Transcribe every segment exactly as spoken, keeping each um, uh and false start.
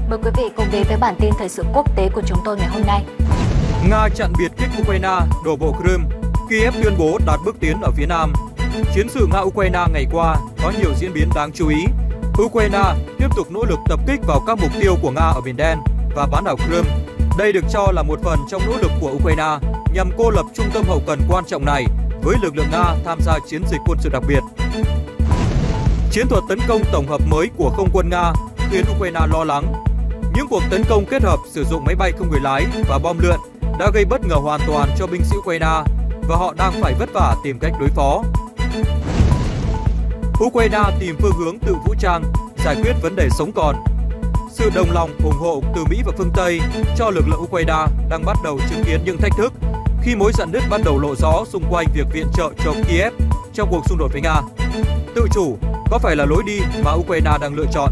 Mời quý vị cùng đến với bản tin thời sự quốc tế của chúng tôi ngày hôm nay. Nga chặn biệt kích Ukraine đổ bộ Crimea, Kiev tuyên bố đạt bước tiến ở phía Nam. Chiến sự Nga-Ukraine ngày qua có nhiều diễn biến đáng chú ý. Ukraine tiếp tục nỗ lực tập kích vào các mục tiêu của Nga ở Biển Đen và bán đảo Crimea. Đây được cho là một phần trong nỗ lực của Ukraine nhằm cô lập trung tâm hậu cần quan trọng này với lực lượng Nga tham gia chiến dịch quân sự đặc biệt. Chiến thuật tấn công tổng hợp mới của không quân Nga khiến Ukraine lo lắng. Những cuộc tấn công kết hợp sử dụng máy bay không người lái và bom lượn đã gây bất ngờ hoàn toàn cho binh sĩ Ukraine và họ đang phải vất vả tìm cách đối phó. Ukraine tìm phương hướng tự vũ trang, giải quyết vấn đề sống còn. Sự đồng lòng ủng hộ từ Mỹ và phương Tây cho lực lượng Ukraine đang bắt đầu chứng kiến những thách thức khi mối rạn nứt bắt đầu lộ rõ xung quanh việc viện trợ cho Kiev trong cuộc xung đột với Nga. Tự chủ có phải là lối đi mà Ukraine đang lựa chọn?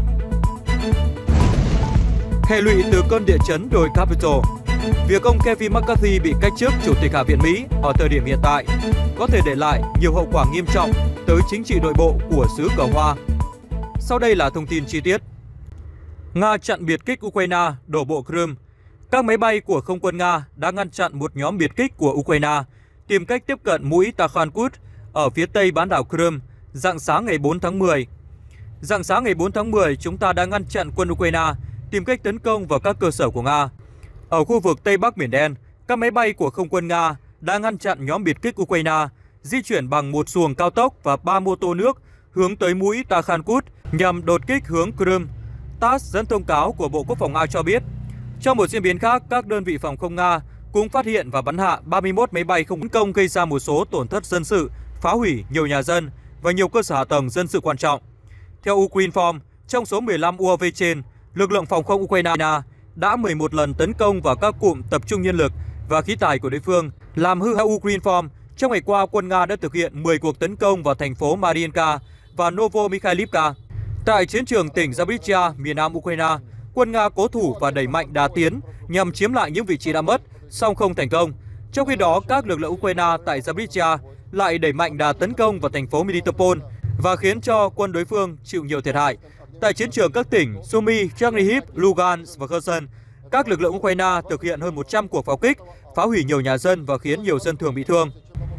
Hệ lụy từ cơn địa chấn đồi Capitol. Việc ông Kevin McCarthy bị cách chức Chủ tịch Hạ viện Mỹ ở thời điểm hiện tại có thể để lại nhiều hậu quả nghiêm trọng tới chính trị nội bộ của xứ cờ hoa. Sau đây là thông tin chi tiết. Nga chặn biệt kích Ukraine đổ bộ Crimea. Các máy bay của không quân Nga đã ngăn chặn một nhóm biệt kích của Ukraine tìm cách tiếp cận mũi Takhankut ở phía tây bán đảo Crimea rạng sáng ngày bốn tháng mười. Rạng sáng ngày bốn tháng mười, chúng ta đã ngăn chặn quân Ukraine tìm cách tấn công vào các cơ sở của Nga. Ở khu vực Tây Bắc Biển Đen, các máy bay của không quân Nga đã ngăn chặn nhóm biệt kích Ukraine di chuyển bằng một xuồng cao tốc và ba mô tô nước hướng tới mũi Takhankut nhằm đột kích hướng Crimea. tát ét dẫn thông cáo của Bộ Quốc phòng Nga cho biết. Trong một diễn biến khác, các đơn vị phòng không Nga cũng phát hiện và bắn hạ ba mươi mốt máy bay không tấn công gây ra một số tổn thất dân sự, phá hủy nhiều nhà dân và nhiều cơ sở hạ tầng dân sự quan trọng. Theo Ukrinform, trong số mười lăm u a vê trên, lực lượng phòng không Ukraine đã mười một lần tấn công vào các cụm tập trung nhân lực và khí tài của đối phương, làm hư hao. Ukrinform, trong ngày qua, quân Nga đã thực hiện mười cuộc tấn công vào thành phố Mariinka và Novomykhailivka. Tại chiến trường tỉnh Zaporizhzhia, miền nam Ukraine, quân Nga cố thủ và đẩy mạnh đà tiến nhằm chiếm lại những vị trí đã mất, song không thành công. Trong khi đó, các lực lượng Ukraine tại Zaporizhzhia lại đẩy mạnh đà tấn công vào thành phố Melitopol và khiến cho quân đối phương chịu nhiều thiệt hại. Tại chiến trường các tỉnh Sumy, Chernihiv, Lugansk và Kherson, các lực lượng Ukraine thực hiện hơn một trăm cuộc pháo kích, phá hủy nhiều nhà dân và khiến nhiều dân thường bị thương.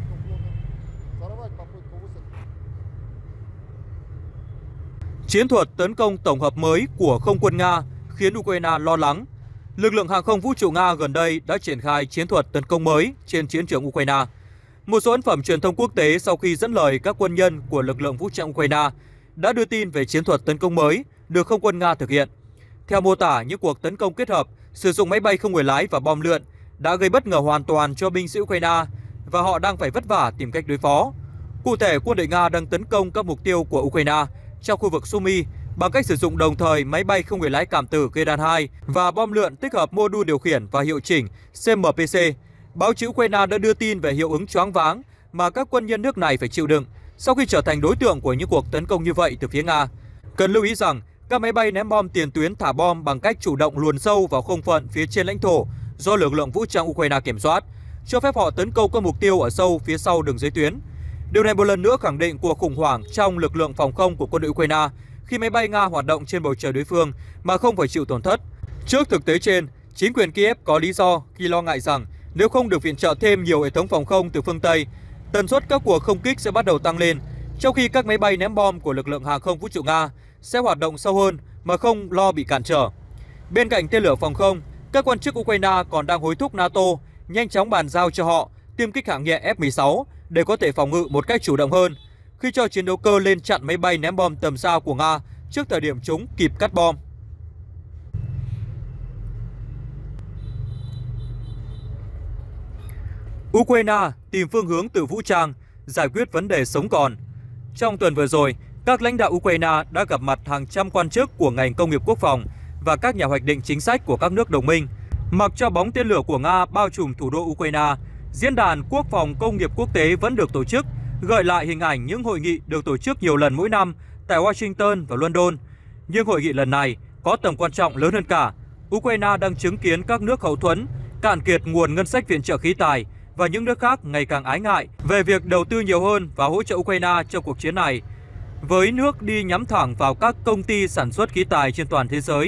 Chiến thuật tấn công tổng hợp mới của không quân Nga khiến Ukraine lo lắng. Lực lượng hàng không vũ trụ Nga gần đây đã triển khai chiến thuật tấn công mới trên chiến trường Ukraine. Một số ấn phẩm truyền thông quốc tế sau khi dẫn lời các quân nhân của lực lượng vũ trang Ukraine đã đưa tin về chiến thuật tấn công mới được không quân Nga thực hiện. Theo mô tả, những cuộc tấn công kết hợp sử dụng máy bay không người lái và bom lượn đã gây bất ngờ hoàn toàn cho binh sĩ Ukraine và họ đang phải vất vả tìm cách đối phó. Cụ thể, quân đội Nga đang tấn công các mục tiêu của Ukraine trong khu vực Sumy bằng cách sử dụng đồng thời máy bay không người lái cảm tử Gedan hai và bom lượn tích hợp mô đun điều khiển và hiệu chỉnh xê em pê xê. Báo chí Ukraine đã đưa tin về hiệu ứng choáng váng mà các quân nhân nước này phải chịu đựng sau khi trở thành đối tượng của những cuộc tấn công như vậy từ phía Nga. Cần lưu ý rằng, các máy bay ném bom tiền tuyến thả bom bằng cách chủ động luồn sâu vào không phận phía trên lãnh thổ do lực lượng vũ trang Ukraine kiểm soát, cho phép họ tấn công các mục tiêu ở sâu phía sau đường giới tuyến. Điều này một lần nữa khẳng định cuộc khủng hoảng trong lực lượng phòng không của quân đội Ukraine khi máy bay Nga hoạt động trên bầu trời đối phương mà không phải chịu tổn thất. Trước thực tế trên, chính quyền Kiev có lý do khi lo ngại rằng nếu không được viện trợ thêm nhiều hệ thống phòng không từ phương Tây, tần suất các cuộc không kích sẽ bắt đầu tăng lên, trong khi các máy bay ném bom của lực lượng hàng không vũ trụ Nga sẽ hoạt động sâu hơn mà không lo bị cản trở. Bên cạnh tên lửa phòng không, các quan chức Ukraine còn đang hối thúc NATO nhanh chóng bàn giao cho họ tiêm kích hạng nhẹ F mười sáu để có thể phòng ngự một cách chủ động hơn, khi cho chiến đấu cơ lên chặn máy bay ném bom tầm xa của Nga trước thời điểm chúng kịp cắt bom. Ukraine tìm phương hướng tự vũ trang, giải quyết vấn đề sống còn. Trong tuần vừa rồi, các lãnh đạo Ukraine đã gặp mặt hàng trăm quan chức của ngành công nghiệp quốc phòng và các nhà hoạch định chính sách của các nước đồng minh. Mặc cho bóng tên lửa của Nga bao trùm thủ đô Ukraine, Diễn đàn Quốc phòng công nghiệp quốc tế vẫn được tổ chức, gợi lại hình ảnh những hội nghị được tổ chức nhiều lần mỗi năm tại Washington và London. Nhưng hội nghị lần này có tầm quan trọng lớn hơn cả. Ukraine đang chứng kiến các nước hậu thuẫn cạn kiệt nguồn ngân sách viện trợ khí tài và những nước khác ngày càng ái ngại về việc đầu tư nhiều hơn và hỗ trợ Ukraine trong cuộc chiến này. Với nước đi nhắm thẳng vào các công ty sản xuất khí tài trên toàn thế giới,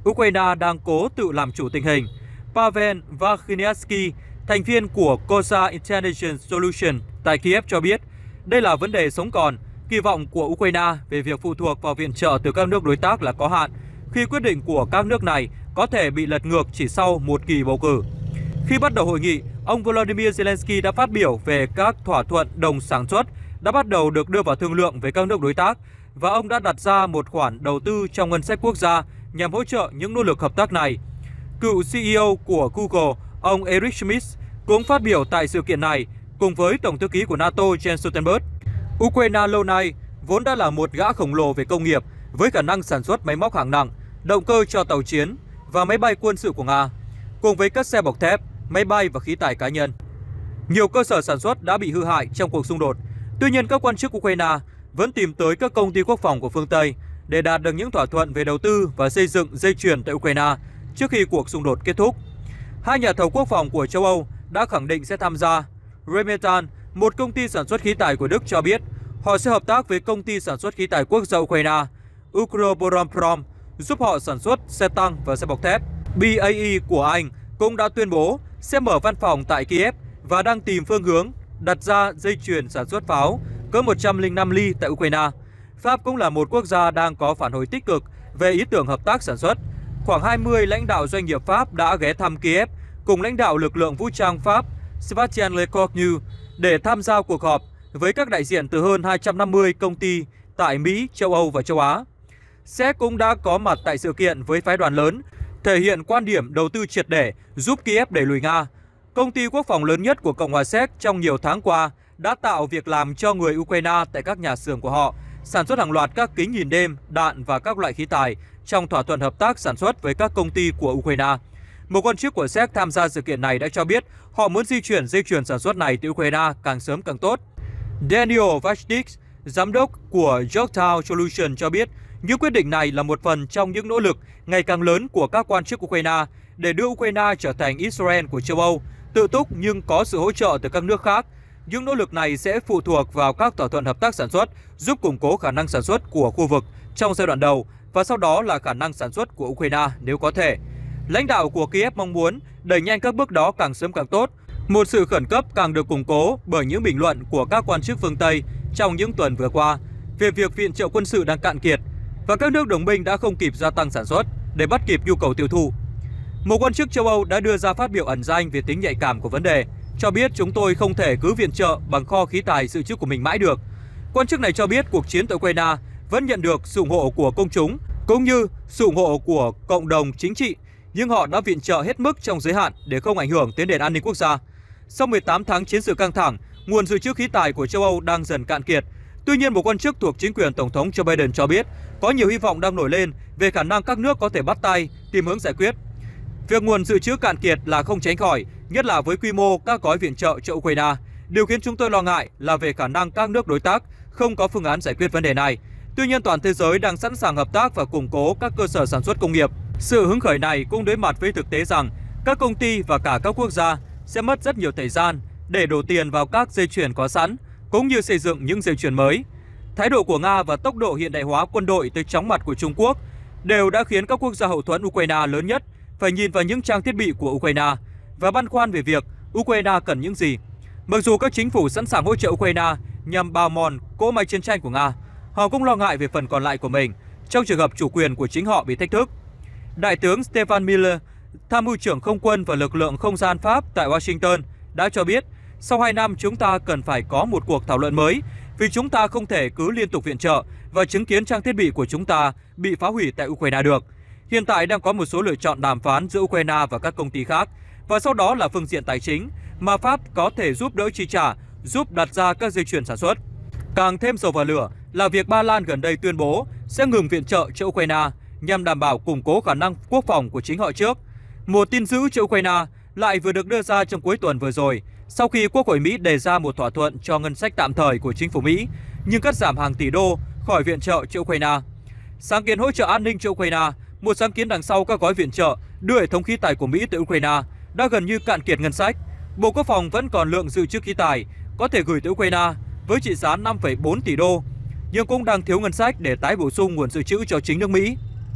Ukraine đang cố tự làm chủ tình hình. Pavel Vakhniatsky, thành viên của Kosa Intelligence Solution tại Kiev cho biết, đây là vấn đề sống còn. Kỳ vọng của Ukraine về việc phụ thuộc vào viện trợ từ các nước đối tác là có hạn, khi quyết định của các nước này có thể bị lật ngược chỉ sau một kỳ bầu cử. Khi bắt đầu hội nghị, ông Volodymyr Zelensky đã phát biểu về các thỏa thuận đồng sản xuất đã bắt đầu được đưa vào thương lượng với các nước đối tác, và ông đã đặt ra một khoản đầu tư trong ngân sách quốc gia nhằm hỗ trợ những nỗ lực hợp tác này. Cựu xê e ô của Google, ông Eric Schmidt, cũng phát biểu tại sự kiện này cùng với Tổng thư ký của NATO Jens Stoltenberg. Ukraine lâu nay vốn đã là một gã khổng lồ về công nghiệp với khả năng sản xuất máy móc hạng nặng, động cơ cho tàu chiến và máy bay quân sự của Nga, cùng với các xe bọc thép, máy bay và khí tài cá nhân. Nhiều cơ sở sản xuất đã bị hư hại trong cuộc xung đột. Tuy nhiên, các quan chức Ukraine vẫn tìm tới các công ty quốc phòng của phương Tây để đạt được những thỏa thuận về đầu tư và xây dựng dây chuyền tại Ukraine trước khi cuộc xung đột kết thúc. Hai nhà thầu quốc phòng của châu Âu đã khẳng định sẽ tham gia. Rheinmetall, một công ty sản xuất khí tài của Đức, cho biết họ sẽ hợp tác với công ty sản xuất khí tài quốc gia Ukraine, Ukroboronprom, giúp họ sản xuất xe tăng và xe bọc thép. bê a e của Anh cũng đã tuyên bố sẽ mở văn phòng tại Kiev và đang tìm phương hướng đặt ra dây chuyền sản xuất pháo cỡ một trăm lẻ năm ly tại Ukraine. Pháp cũng là một quốc gia đang có phản hồi tích cực về ý tưởng hợp tác sản xuất. Khoảng hai mươi lãnh đạo doanh nghiệp Pháp đã ghé thăm Kiev cùng lãnh đạo lực lượng vũ trang Pháp Sébastien Lecornu để tham gia cuộc họp với các đại diện từ hơn hai trăm năm mươi công ty tại Mỹ, châu Âu và châu Á. Séc cũng đã có mặt tại sự kiện với phái đoàn lớn, thể hiện quan điểm đầu tư triệt để giúp Kiev đẩy lùi Nga. Công ty quốc phòng lớn nhất của Cộng hòa Séc trong nhiều tháng qua đã tạo việc làm cho người Ukraine tại các nhà xưởng của họ, sản xuất hàng loạt các kính nhìn đêm, đạn và các loại khí tài trong thỏa thuận hợp tác sản xuất với các công ty của Ukraine. Một quan chức của Séc tham gia sự kiện này đã cho biết họ muốn di chuyển dây chuyền sản xuất này từ Ukraine càng sớm càng tốt. Daniel Vashnik, giám đốc của Yorktown Solution, cho biết những quyết định này là một phần trong những nỗ lực ngày càng lớn của các quan chức Ukraine để đưa Ukraine trở thành Israel của châu Âu, tự túc nhưng có sự hỗ trợ từ các nước khác. Những nỗ lực này sẽ phụ thuộc vào các thỏa thuận hợp tác sản xuất, giúp củng cố khả năng sản xuất của khu vực trong giai đoạn đầu và sau đó là khả năng sản xuất của Ukraine nếu có thể. Lãnh đạo của Kiev mong muốn đẩy nhanh các bước đó càng sớm càng tốt. Một sự khẩn cấp càng được củng cố bởi những bình luận của các quan chức phương Tây trong những tuần vừa qua về việc viện trợ quân sự đang cạn kiệt và các nước đồng minh đã không kịp gia tăng sản xuất để bắt kịp nhu cầu tiêu thụ. Một quan chức châu Âu đã đưa ra phát biểu ẩn danh về tính nhạy cảm của vấn đề, cho biết chúng tôi không thể cứ viện trợ bằng kho khí tài dự trữ của mình mãi được. Quan chức này cho biết cuộc chiến tại Ukraine vẫn nhận được sự ủng hộ của công chúng cũng như sự ủng hộ của cộng đồng chính trị, nhưng họ đã viện trợ hết mức trong giới hạn để không ảnh hưởng tới nền an ninh quốc gia. Sau mười tám tháng chiến sự căng thẳng, nguồn dự trữ khí tài của châu Âu đang dần cạn kiệt. Tuy nhiên, một quan chức thuộc chính quyền Tổng thống Joe Biden cho biết có nhiều hy vọng đang nổi lên về khả năng các nước có thể bắt tay tìm hướng giải quyết. Việc nguồn dự trữ cạn kiệt là không tránh khỏi, nhất là với quy mô các gói viện trợ cho Ukraine. Điều khiến chúng tôi lo ngại là về khả năng các nước đối tác không có phương án giải quyết vấn đề này. Tuy nhiên, toàn thế giới đang sẵn sàng hợp tác và củng cố các cơ sở sản xuất công nghiệp. Sự hứng khởi này cũng đối mặt với thực tế rằng các công ty và cả các quốc gia sẽ mất rất nhiều thời gian để đổ tiền vào các dây chuyền có sẵn, cũng như xây dựng những dây chuyền mới. Thái độ của Nga và tốc độ hiện đại hóa quân đội tới chóng mặt của Trung Quốc đều đã khiến các quốc gia hậu thuẫn Ukraine lớn nhất phải nhìn vào những trang thiết bị của Ukraine và băn khoăn về việc Ukraine cần những gì. Mặc dù các chính phủ sẵn sàng hỗ trợ Ukraine nhằm bào mòn cỗ máy chiến tranh của Nga, họ cũng lo ngại về phần còn lại của mình trong trường hợp chủ quyền của chính họ bị thách thức. Đại tướng Stefan Miller, tham mưu trưởng không quân và lực lượng không gian Pháp tại Washington, đã cho biết sau hai năm chúng ta cần phải có một cuộc thảo luận mới vì chúng ta không thể cứ liên tục viện trợ và chứng kiến trang thiết bị của chúng ta bị phá hủy tại Ukraine được. Hiện tại đang có một số lựa chọn đàm phán giữa Ukraine và các công ty khác, và sau đó là phương diện tài chính mà Pháp có thể giúp đỡ chi trả, giúp đặt ra các dây chuyền sản xuất. Càng thêm dầu vào lửa là việc Ba Lan gần đây tuyên bố sẽ ngừng viện trợ cho Ukraine nhằm đảm bảo củng cố khả năng quốc phòng của chính họ trước. Một tin dữ cho Ukraine lại vừa được đưa ra trong cuối tuần vừa rồi, sau khi Quốc hội Mỹ đề ra một thỏa thuận cho ngân sách tạm thời của chính phủ Mỹ, nhưng cắt giảm hàng tỷ đô khỏi viện trợ cho Ukraine. Sáng kiến hỗ trợ an ninh cho Ukraine, một sáng kiến đằng sau các gói viện trợ đưa hệ thống khí tài của Mỹ tới Ukraine, đã gần như cạn kiệt ngân sách. Bộ Quốc phòng vẫn còn lượng dự trữ khí tài có thể gửi tới Ukraine với trị giá năm phẩy bốn tỷ đô, nhưng cũng đang thiếu ngân sách để tái bổ sung nguồn dự trữ cho chính nước Mỹ.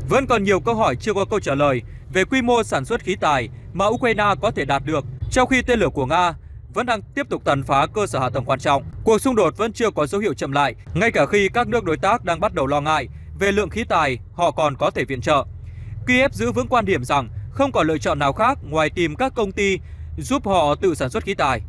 Vẫn còn nhiều câu hỏi chưa có câu trả lời về quy mô sản xuất khí tài mà Ukraine có thể đạt được, trong khi tên lửa của Nga vẫn đang tiếp tục tàn phá cơ sở hạ tầng quan trọng. Cuộc xung đột vẫn chưa có dấu hiệu chậm lại, ngay cả khi các nước đối tác đang bắt đầu lo ngại về lượng khí tài họ còn có thể viện trợ. Kiev giữ vững quan điểm rằng không còn lựa chọn nào khác ngoài tìm các công ty giúp họ tự sản xuất khí tài.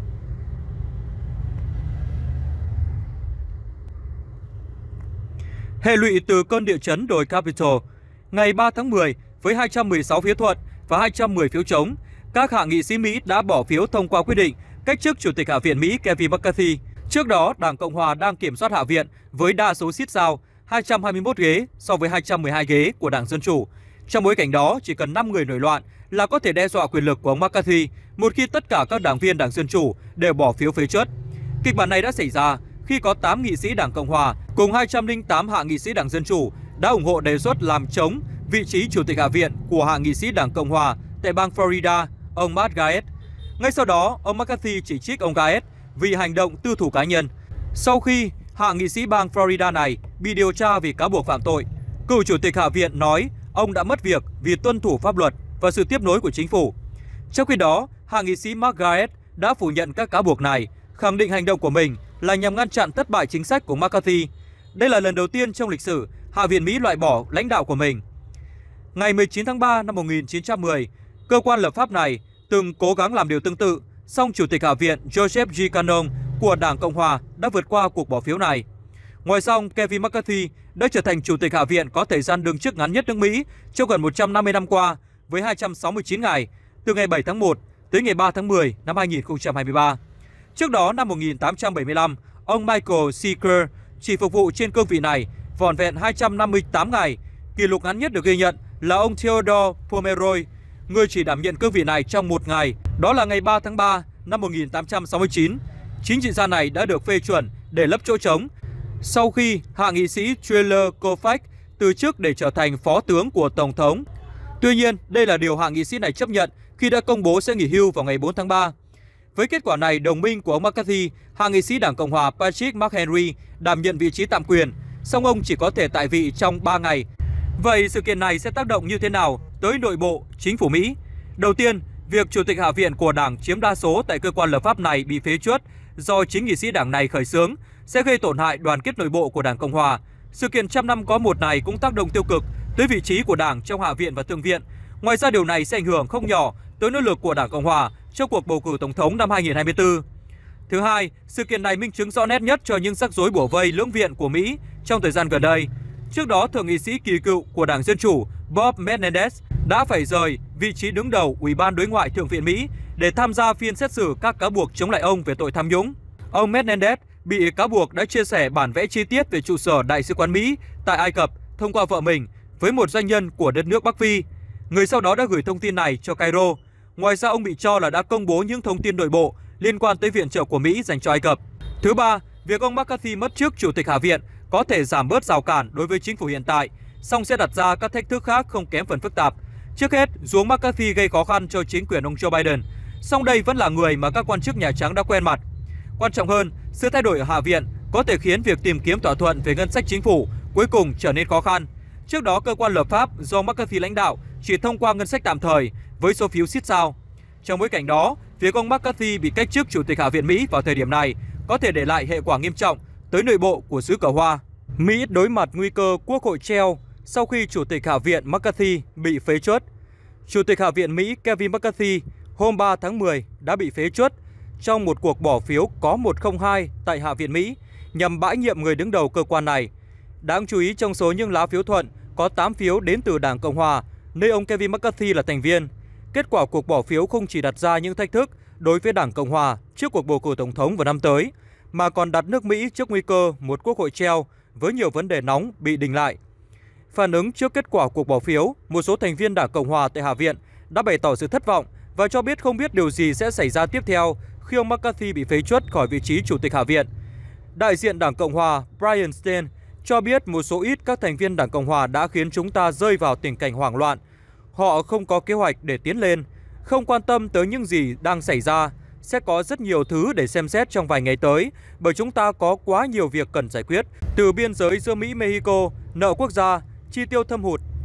Hệ lụy từ cơn địa chấn đồi Capitol. Ngày ba tháng mười, với hai trăm mười sáu phiếu thuận và hai trăm mười phiếu chống, các hạ nghị sĩ Mỹ đã bỏ phiếu thông qua quyết định cách chức Chủ tịch Hạ viện Mỹ Kevin McCarthy. Trước đó, Đảng Cộng hòa đang kiểm soát Hạ viện với đa số siết sao hai trăm hai mươi mốt ghế so với hai trăm mười hai ghế của Đảng Dân Chủ. Trong bối cảnh đó, chỉ cần năm người nổi loạn là có thể đe dọa quyền lực của ông McCarthy một khi tất cả các đảng viên Đảng Dân Chủ đều bỏ phiếu phế truất. Kịch bản này đã xảy ra khi có tám nghị sĩ Đảng Cộng hòa cùng hai trăm lẻ tám hạ nghị sĩ Đảng Dân Chủ đã ủng hộ đề xuất làm trống vị trí Chủ tịch Hạ viện của hạ nghị sĩ Đảng Cộng hòa tại bang Florida, ông Matt Gaetz. Ngay sau đó, ông McCarthy chỉ trích ông Gaetz vì hành động tư thù cá nhân. Sau khi hạ nghị sĩ bang Florida này bị điều tra vì cáo buộc phạm tội, cựu Chủ tịch Hạ viện nói ông đã mất việc vì tuân thủ pháp luật và sự tiếp nối của chính phủ. Trong khi đó, hạ nghị sĩ Mark Gaetz đã phủ nhận các cáo buộc này, khẳng định hành động của mình là nhằm ngăn chặn thất bại chính sách của McCarthy. Đây là lần đầu tiên trong lịch sử Hạ viện Mỹ loại bỏ lãnh đạo của mình. Ngày mười chín tháng ba năm một nghìn chín trăm mười, cơ quan lập pháp này từng cố gắng làm điều tương tự, song Chủ tịch Hạ viện Joseph G. Cannon của Đảng Cộng hòa đã vượt qua cuộc bỏ phiếu này. Ngoài ra, Kevin McCarthy đã trở thành Chủ tịch Hạ viện có thời gian đương chức ngắn nhất nước Mỹ trong gần một trăm năm mươi năm qua, với hai trăm sáu mươi chín ngày, từ ngày bảy tháng một tới ngày ba tháng mười năm hai nghìn không trăm hai mươi ba. Trước đó, năm một nghìn tám trăm bảy mươi lăm, ông Michael Seeger chỉ phục vụ trên cương vị này vỏn vẹn hai trăm năm mươi tám ngày. Kỷ lục ngắn nhất được ghi nhận là ông Theodore Pomeroy, người chỉ đảm nhận cương vị này trong một ngày, đó là ngày ba tháng ba năm một nghìn tám trăm sáu mươi chín. Chính trị gia này đã được phê chuẩn để lấp chỗ trống sau khi hạ nghị sĩ Tyler Kovac từ chức để trở thành phó tướng của Tổng thống. Tuy nhiên, đây là điều hạ nghị sĩ này chấp nhận khi đã công bố sẽ nghỉ hưu vào ngày bốn tháng ba. Với kết quả này, đồng minh của ông McCarthy, hạ nghị sĩ Đảng Cộng hòa Patrick McHenry đảm nhận vị trí tạm quyền, song ông chỉ có thể tại vị trong ba ngày. Vậy sự kiện này sẽ tác động như thế nào tới nội bộ chính phủ Mỹ? Đầu tiên, việc Chủ tịch Hạ viện của Đảng chiếm đa số tại cơ quan lập pháp này bị phế truất do chính nghị sĩ Đảng này khởi xướng sẽ gây tổn hại đoàn kết nội bộ của Đảng Cộng hòa. Sự kiện trăm năm có một này cũng tác động tiêu cực tới vị trí của Đảng trong Hạ viện và Thượng viện. Ngoài ra, điều này sẽ ảnh hưởng không nhỏ tới nỗ lực của Đảng Cộng hòa trong cuộc bầu cử tổng thống năm hai nghìn không trăm hai mươi tư. Thứ hai, sự kiện này minh chứng rõ nét nhất cho những rắc rối bủa vây lưỡng viện của Mỹ trong thời gian gần đây. Trước đó, thượng nghị sĩ kỳ cựu của Đảng Dân Chủ Bob Menendez đã phải rời vị trí đứng đầu Ủy ban Đối ngoại Thượng viện Mỹ để tham gia phiên xét xử các cáo buộc chống lại ông về tội tham nhũng. Ông Menendez bị cáo buộc đã chia sẻ bản vẽ chi tiết về trụ sở Đại sứ quán Mỹ tại Ai Cập thông qua vợ mình với một doanh nhân của đất nước Bắc Phi. Người sau đó đã gửi thông tin này cho Cairo. Ngoài ra, ông bị cho là đã công bố những thông tin nội bộ liên quan tới viện trợ của Mỹ dành cho Ai Cập. Thứ ba, việc ông McCarthy mất chức Chủ tịch Hạ viện có thể giảm bớt rào cản đối với chính phủ hiện tại, song sẽ đặt ra các thách thức khác không kém phần phức tạp. Trước hết, dù ông McCarthy gây khó khăn cho chính quyền ông Joe Biden, song đây vẫn là người mà các quan chức Nhà Trắng đã quen mặt. Quan trọng hơn, sự thay đổi ở Hạ viện có thể khiến việc tìm kiếm thỏa thuận về ngân sách chính phủ cuối cùng trở nên khó khăn. Trước đó, cơ quan lập pháp do McCarthy lãnh đạo chỉ thông qua ngân sách tạm thời với số phiếu siết sao. Trong bối cảnh đó, việc ông McCarthy bị cách chức Chủ tịch Hạ viện Mỹ vào thời điểm này có thể để lại hệ quả nghiêm trọng tới nội bộ của xứ cờ hoa. Mỹ đối mặt nguy cơ quốc hội treo sau khi Chủ tịch Hạ viện McCarthy bị phế truất. Chủ tịch Hạ viện Mỹ Kevin McCarthy hôm ba tháng mười đã bị phế truất trong một cuộc bỏ phiếu có một không hai tại Hạ viện Mỹ nhằm bãi nhiệm người đứng đầu cơ quan này. Đáng chú ý, trong số những lá phiếu thuận có tám phiếu đến từ Đảng Cộng hòa, nơi ông Kevin McCarthy là thành viên. Kết quả cuộc bỏ phiếu không chỉ đặt ra những thách thức đối với Đảng Cộng hòa trước cuộc bầu cử tổng thống vào năm tới, mà còn đặt nước Mỹ trước nguy cơ một quốc hội treo với nhiều vấn đề nóng bị đình lại. Phản ứng trước kết quả cuộc bỏ phiếu, một số thành viên Đảng Cộng hòa tại Hạ viện đã bày tỏ sự thất vọng và cho biết không biết điều gì sẽ xảy ra tiếp theo khi ông McCarthy bị phế truất khỏi vị trí Chủ tịch Hạ viện. Đại diện Đảng Cộng hòa Brian Stein cho biết một số ít các thành viên Đảng Cộng hòa đã khiến chúng ta rơi vào tình cảnh hoảng loạn. Họ không có kế hoạch để tiến lên, không quan tâm tới những gì đang xảy ra. Sẽ có rất nhiều thứ để xem xét trong vài ngày tới, bởi chúng ta có quá nhiều việc cần giải quyết, từ biên giới giữa Mỹ-Mexico, nợ quốc gia, chi tiêu thâm hụt,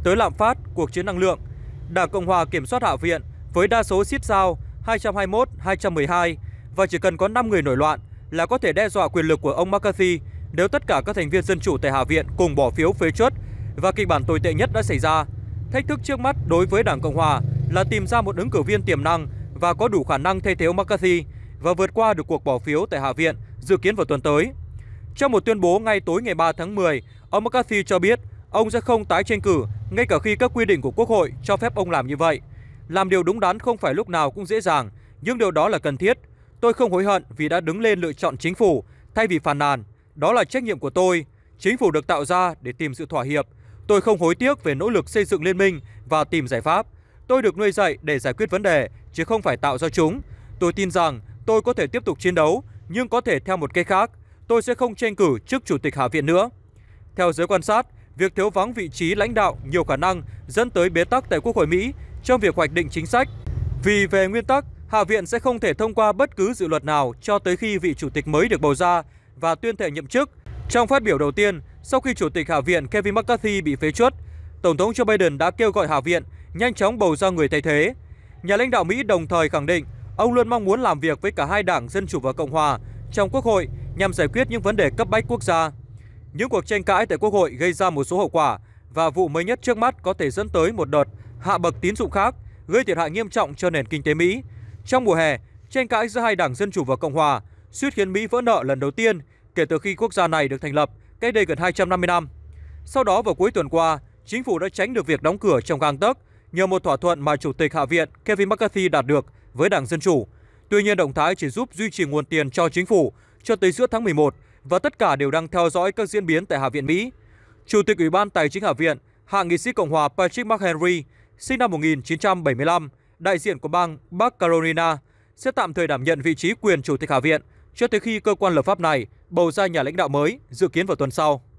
tới lạm phát, cuộc chiến năng lượng, Đảng Cộng hòa kiểm soát Hạ viện với đa số siết sao hai trăm hai mươi mốt hai trăm mười hai và chỉ cần có năm người nổi loạn là có thể đe dọa quyền lực của ông McCarthy nếu tất cả các thành viên Dân Chủ tại Hạ viện cùng bỏ phiếu phế truất, và kịch bản tồi tệ nhất đã xảy ra. Thách thức trước mắt đối với Đảng Cộng hòa là tìm ra một ứng cử viên tiềm năng và có đủ khả năng thay thế ông McCarthy và vượt qua được cuộc bỏ phiếu tại Hạ viện dự kiến vào tuần tới. Trong một tuyên bố ngay tối ngày ba tháng mười, ông McCarthy cho biết ông sẽ không tái tranh cử ngay cả khi các quy định của Quốc hội cho phép ông làm như vậy. Làm điều đúng đắn không phải lúc nào cũng dễ dàng, nhưng điều đó là cần thiết. Tôi không hối hận vì đã đứng lên lựa chọn chính phủ thay vì phàn nàn. Đó là trách nhiệm của tôi. Chính phủ được tạo ra để tìm sự thỏa hiệp. Tôi không hối tiếc về nỗ lực xây dựng liên minh và tìm giải pháp. Tôi được nuôi dạy để giải quyết vấn đề, chứ không phải tạo ra chúng. Tôi tin rằng tôi có thể tiếp tục chiến đấu, nhưng có thể theo một cách khác. Tôi sẽ không tranh cử chức Chủ tịch Hạ viện nữa. Theo giới quan sát, việc thiếu vắng vị trí lãnh đạo nhiều khả năng dẫn tới bế tắc tại Quốc hội Mỹ trong việc hoạch định chính sách. Vì về nguyên tắc, Hạ viện sẽ không thể thông qua bất cứ dự luật nào cho tới khi vị Chủ tịch mới được bầu ra và tuyên thệ nhậm chức. Trong phát biểu đầu tiên, sau khi Chủ tịch Hạ viện Kevin McCarthy bị phế truất, Tổng thống Joe Biden đã kêu gọi Hạ viện nhanh chóng bầu ra người thay thế. Nhà lãnh đạo Mỹ đồng thời khẳng định ông luôn mong muốn làm việc với cả hai đảng Dân Chủ và Cộng hòa trong Quốc hội nhằm giải quyết những vấn đề cấp bách quốc gia. Những cuộc tranh cãi tại Quốc hội gây ra một số hậu quả và vụ mới nhất trước mắt có thể dẫn tới một đợt hạ bậc tín dụng khác, gây thiệt hại nghiêm trọng cho nền kinh tế Mỹ. Trong mùa hè, tranh cãi giữa hai đảng Dân Chủ và Cộng hòa suýt khiến Mỹ vỡ nợ lần đầu tiên kể từ khi quốc gia này được thành lập cách đây gần hai trăm năm mươi năm. Sau đó vào cuối tuần qua, chính phủ đã tránh được việc đóng cửa trong gang tấc nhờ một thỏa thuận mà Chủ tịch Hạ viện Kevin McCarthy đạt được với đảng Dân Chủ. Tuy nhiên, động thái chỉ giúp duy trì nguồn tiền cho chính phủ cho tới giữa tháng mười một và tất cả đều đang theo dõi các diễn biến tại Hạ viện Mỹ. Chủ tịch Ủy ban Tài chính Hạ viện, hạ nghị sĩ Cộng hòa Patrick McHenry, sinh năm một nghìn chín trăm bảy mươi lăm, đại diện của bang Bắc Carolina, sẽ tạm thời đảm nhận vị trí quyền Chủ tịch Hạ viện cho tới khi cơ quan lập pháp này bầu ra nhà lãnh đạo mới dự kiến vào tuần sau.